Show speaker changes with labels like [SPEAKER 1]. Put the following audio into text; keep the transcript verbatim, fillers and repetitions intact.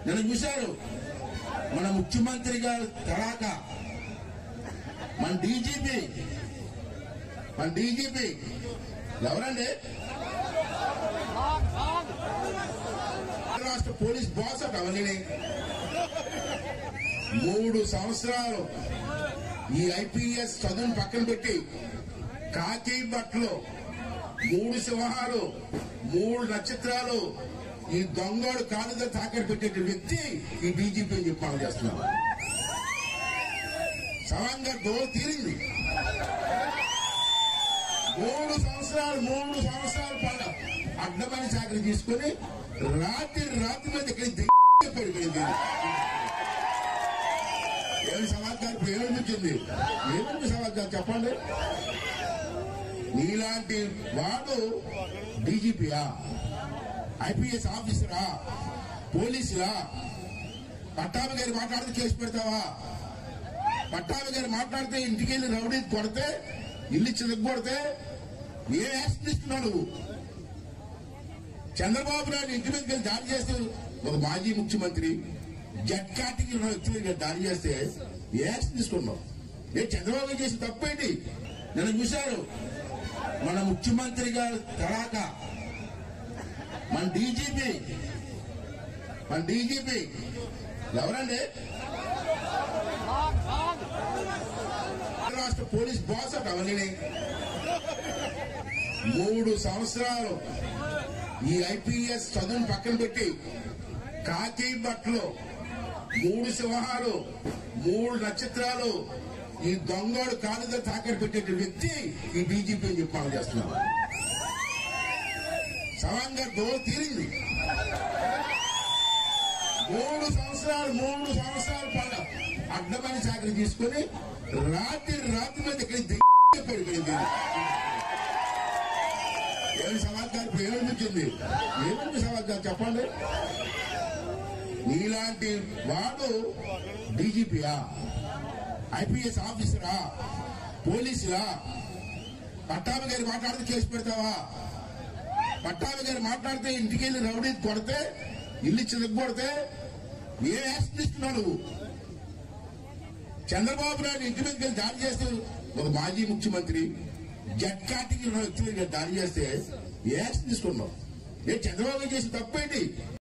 [SPEAKER 1] నేను చూశారు మన ముఖ్యమంత్రి గారు తడాక మన డీజీపీ మన డీజీపీ ఎవరండి రాష్ట్ర పోలీస్ బాస్ అట అవన్నీ మూడు సంవత్సరాలు ఈ ఐపీఎస్ చదువును పక్కన పెట్టి కాకి బట్టలు మూడు సింహాలు మూడు నక్షత్రాలు ఈ దొంగోడు కాలుగా తాకట్టు పెట్టే వ్యక్తి ఈ డీజీపీ అని చెప్పి మనం చేస్తున్నాం. సవంగా దోలు తీరింది. మూడు సంవత్సరాలు మూడు సంవత్సరాలు పండ అడ్డమైన చాకరీ తీసుకుని రాత్రి రాత్రి మీద ఇక్కడ పడిపోయింది. ఏమి సమాచారం ఏమనిపించింది? ఏమని సమాచారం చెప్పండి. నీలాంటి వాడు డీజీపీయా, ఐపీఎస్ ఆఫీసరా, పోలీసులా? పట్టాభి గారు మాట్లాడితే కేసు పెడతావా? పట్టాభి గారు మాట్లాడితే ఇంటికి వెళ్ళి రౌడీ కొడితే ఇల్లు చిలకొడితే ఏ యాక్షన్ ఇస్తున్నావు నువ్వు? చంద్రబాబు నాయుడు ఇంటి మీద దాడి చేస్తూ ఒక మాజీ ముఖ్యమంత్రి జడ్ కేటగిరీ వ్యక్తి దాడి చేస్తే ఏ యాక్షన్ తీసుకున్నావు? ఏ చంద్రబాబు చేసి తప్పేంటి? నేను చూశారు మన ముఖ్యమంత్రి గారు తడాక మన డీజీపీ మన డీజీపీ ఎవరండి రాష్ట్ర పోలీస్ బాస్ అట అవన్నీ మూడు సంవత్సరాలు ఈ ఐపీఎస్ చదువును పక్కన పెట్టి కాకి బట్టలు మూడు సింహాలు మూడు నక్షత్రాలు ఈ దొంగోడు కాలుగా తాకట్టు పెట్టే వ్యక్తి ఈ డీజీపీ అని చెప్పి మనం చేస్తున్నాం. సవంగా దోలు తీరింది. మూడు సంవత్సరాలు మూడు సంవత్సరాలు పండ అడ్డమైన చాకరీ తీసుకుని రాత్రి రాత్రి మీద ఇక్కడ పడిపోయింది. ఏమి సమాచారం ఏమనిపించింది? ఏమని సమాచారం చెప్పండి. నీలాంటి వాడు డీజీపీయా, ఐపీఎస్ ఆఫీసరా, పోలీసులా? పట్టాభి గారు మాట్లాడితే కేసు పెడతావా? పట్టాభి గారు మాట్లాడితే ఇంటికి వెళ్ళి రౌడీ కొడితే ఇల్లు చిలకొడితే ఏ యాక్షన్ ఇస్తున్నావు నువ్వు? చంద్రబాబు నాయుడు ఇంటి మీద దాడి చేస్తూ ఒక మాజీ ముఖ్యమంత్రి జడ్ కేటగిరీ వ్యక్తి దాడి చేస్తే ఏ యాక్షన్ తీసుకున్నావు? ఏ చంద్రబాబు చేసి తప్పేంటి?